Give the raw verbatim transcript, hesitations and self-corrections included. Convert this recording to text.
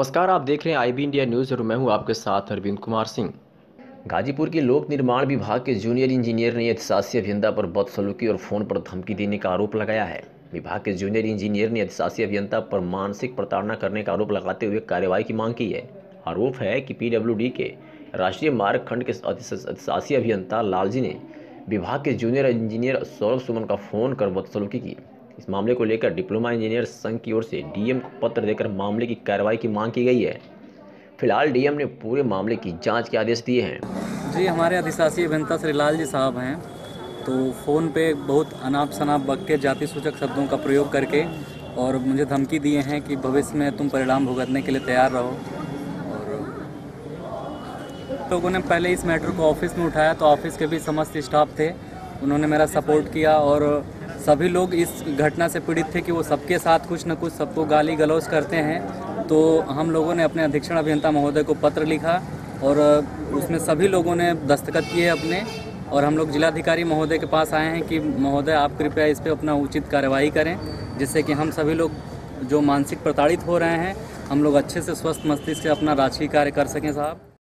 नमस्कार, आप देख रहे हैं आई बी इंडिया न्यूज़ और मैं हूं आपके साथ अरविंद कुमार सिंह। गाजीपुर के लोक निर्माण विभाग के जूनियर इंजीनियर ने एहतसासी अभियंता पर बदसलूकी और फ़ोन पर धमकी देने का आरोप लगाया है। विभाग के जूनियर इंजीनियर ने एहतसासी अभियंता पर मानसिक प्रताड़ना करने का आरोप लगाते हुए कार्रवाई की मांग की है। आरोप है कि पी डब्ल्यू डी के राष्ट्रीय मार्ग खंड के एहतसासी अभियंता लालजी ने विभाग के जूनियर इंजीनियर सौरभ सुमन का फ़ोन कर बदसलूकी की। इस मामले को लेकर डिप्लोमा इंजीनियर संघ की ओर से डी एम को पत्र देकर मामले की कार्रवाई की मांग की गई है। फिलहाल डी एम ने पूरे मामले की जांच के आदेश दिए हैं। जी, हमारे अधिशासी अभियंता श्री लाल जी साहब हैं, तो फ़ोन पे बहुत अनाप शनाप बक के जाति सूचक शब्दों का प्रयोग करके और मुझे धमकी दिए हैं कि भविष्य में तुम परिणाम भुगतने के लिए तैयार रहो। और लोगों ने पहले इस मैटर को ऑफिस में उठाया तो ऑफिस के भी समस्त स्टाफ थे, उन्होंने मेरा सपोर्ट किया और सभी लोग इस घटना से पीड़ित थे कि वो सबके साथ कुछ न कुछ सबको गाली गलौज करते हैं। तो हम लोगों ने अपने अधीक्षण अभियंता महोदय को पत्र लिखा और उसमें सभी लोगों ने दस्तखत किए अपने, और हम लोग जिलाधिकारी महोदय के पास आए हैं कि महोदय आप कृपया इस पे अपना उचित कार्रवाई करें, जिससे कि हम सभी लोग जो मानसिक प्रताड़ित हो रहे हैं हम लोग अच्छे से स्वस्थ मस्तिष्क से अपना राजकीय कार्य कर सकें। साहब